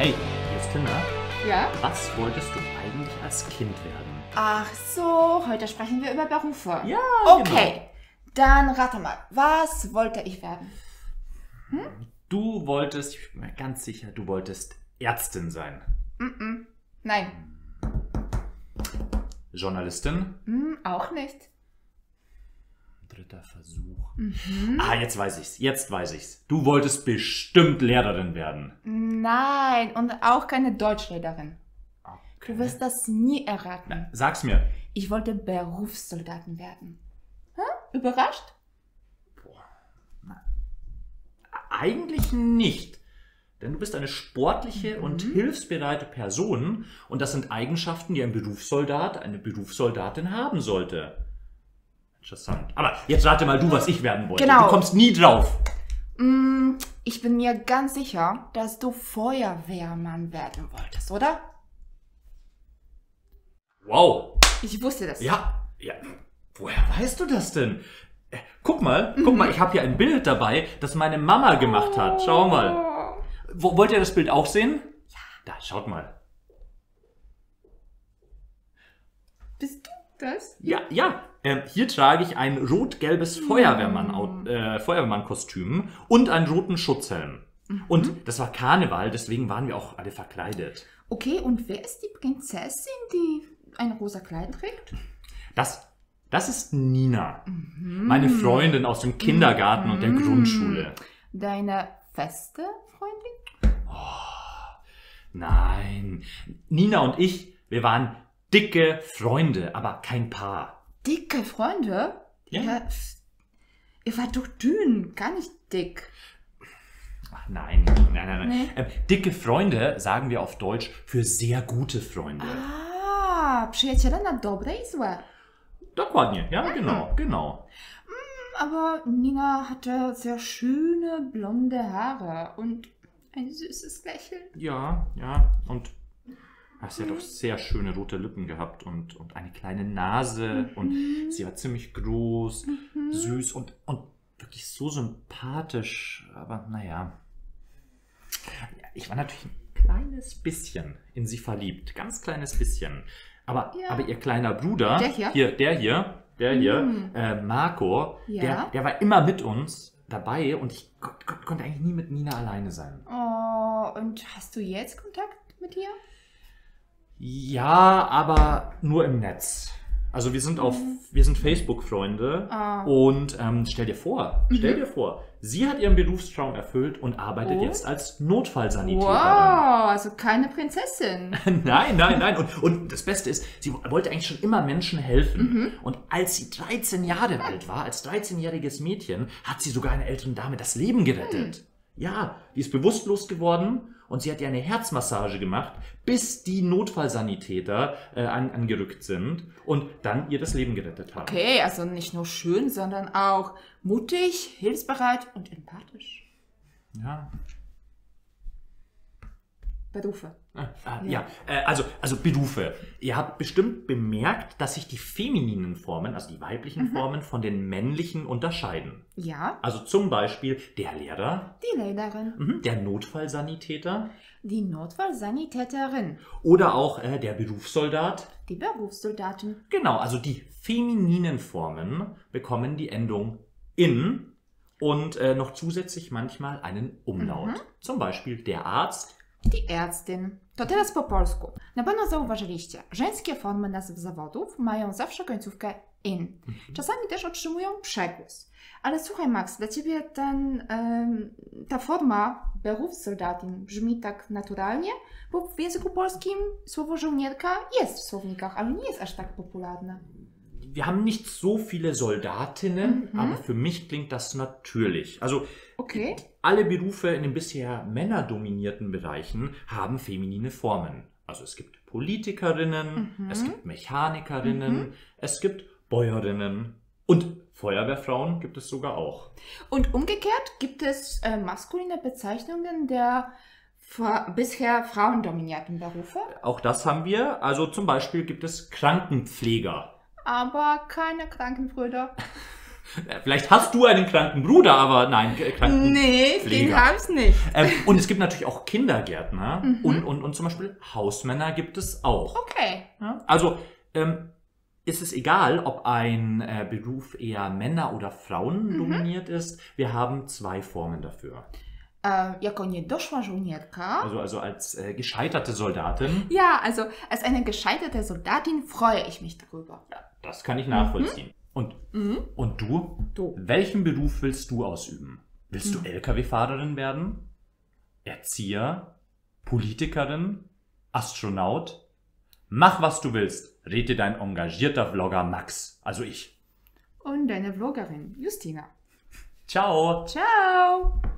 Hey, hier ist Tina. Ja? Was wolltest du eigentlich als Kind werden? Ach so, heute sprechen wir über Berufe. Ja, okay, dann rate mal, was wollte ich werden? genau. Du wolltest, ich bin mir ganz sicher, du wolltest Ärztin sein. Nein, Journalistin? auch nicht. Dritter Versuch. Ah, jetzt weiß ich's. Du wolltest bestimmt Lehrerin werden. Nein, und auch keine Deutschlehrerin. Okay. Du wirst das nie erraten. Sag's mir. Ich wollte Berufssoldatin werden. Überrascht? Eigentlich nicht. Denn du bist eine sportliche und hilfsbereite Person und das sind Eigenschaften, die ein Berufssoldat, eine Berufssoldatin haben sollte. Interessant. Aber jetzt rate mal du, was ich werden wollte. Genau. Du kommst nie drauf. Ich bin mir ganz sicher, dass du Feuerwehrmann werden wolltest, oder? Wow. Ich wusste das. Ja. Woher weißt du das denn? Guck mal, ich habe hier ein Bild dabei, das meine Mama gemacht hat. Schau mal. Wollt ihr das Bild auch sehen? Ja. Da, schaut mal. Bist du das? Ja. Hier trage ich ein rot-gelbes Feuerwehrmann-Kostüm und einen roten Schutzhelm. Und das war Karneval, deswegen waren wir auch alle verkleidet. Okay, und wer ist die Prinzessin, die ein rosa Kleid trägt? Das ist Nina, meine Freundin aus dem Kindergarten und der Grundschule. Deine feste Freundin? Nein, Nina und ich, wir waren dicke Freunde, aber kein Paar. Dicke Freunde? Ja. Ihr wart doch dünn, gar nicht dick. Ach, nein. Nee. Dicke Freunde sagen wir auf Deutsch für sehr gute Freunde. Przyjaciele na dobre i złe. Dokładnie, ja, genau. Aber Nina hatte sehr schöne blonde Haare und ein süßes Lächeln. Ja, und sie hat auch sehr schöne rote Lippen gehabt und eine kleine Nase und sie war ziemlich groß, süß und wirklich so sympathisch, aber naja. Ich war natürlich ein kleines bisschen in sie verliebt, ganz kleines bisschen. Aber ihr kleiner Bruder, der hier, Marco, Ja? der war immer mit uns dabei und ich konnte eigentlich nie mit Nina alleine sein. Oh, und hast du jetzt Kontakt mit ihr? Ja, aber nur im Netz. Also wir sind Facebook-Freunde und stell dir vor, sie hat ihren Berufstraum erfüllt und arbeitet jetzt als Notfallsanitäterin. Wow, also keine Prinzessin. Nein. Und das Beste ist, sie wollte eigentlich schon immer Menschen helfen. Und als sie 13 Jahre alt war, als 13-jähriges Mädchen, hat sie sogar einer älteren Dame das Leben gerettet. Ja, die ist bewusstlos geworden und sie hat ihr eine Herzmassage gemacht, bis die Notfallsanitäter angerückt sind und dann ihr das Leben gerettet haben. Okay, also nicht nur schön, sondern auch mutig, hilfsbereit und empathisch. Ja. Berufe. Also Berufe. Ihr habt bestimmt bemerkt, dass sich die femininen Formen, also die weiblichen Formen, von den männlichen unterscheiden. Ja. Also zum Beispiel der Lehrer, Die Lehrerin. der Notfallsanitäter Die Notfallsanitäterin. oder auch der Berufssoldat. Die Berufssoldatin. Genau, also die femininen Formen bekommen die Endung in und noch zusätzlich manchmal einen Umlaut. Zum Beispiel der Arzt. Die Ärztin. To teraz po polsku. Na pewno zauważyliście, żeńskie formy nazw zawodów mają zawsze końcówkę in. Czasami też otrzymują przegłos. Ale słuchaj, Max, dla ciebie ta forma Berufssoldatin brzmi tak naturalnie, bo w języku polskim słowo żołnierka jest w słownikach, ale nie jest aż tak popularne. Wir haben nicht so viele Soldatinnen, aber für mich klingt das natürlich. Also Okay. alle Berufe in den bisher männerdominierten Bereichen haben feminine Formen. Also es gibt Politikerinnen, es gibt Mechanikerinnen, es gibt Bäuerinnen und Feuerwehrfrauen gibt es sogar auch. Und umgekehrt gibt es maskuline Bezeichnungen der bisher frauendominierten Berufe, Auch das haben wir. Also zum Beispiel gibt es Krankenpfleger. aber keine Krankenbrüder. Vielleicht hast du einen kranken Bruder, aber nein, kranken Nee, den Pfleger. hab's nicht. Und es gibt natürlich auch Kindergärtner und zum Beispiel Hausmänner gibt es auch. Okay. Ja? Also ist es egal, ob ein Beruf eher Männer- oder Frauen dominiert ist. Wir haben 2 Formen dafür. Jako niedoszła żołnierka. Also als gescheiterte Soldatin, Ja, also als eine gescheiterte Soldatin freue ich mich darüber. ja, das kann ich nachvollziehen. Und du? Du. Welchen Beruf willst du ausüben? Willst du LKW-Fahrerin werden? Erzieher? Politikerin? Astronaut? Mach, was du willst. Red dir dein engagierter Vlogger Max. Also ich. Und deine Vloggerin, Justina. Ciao! Ciao!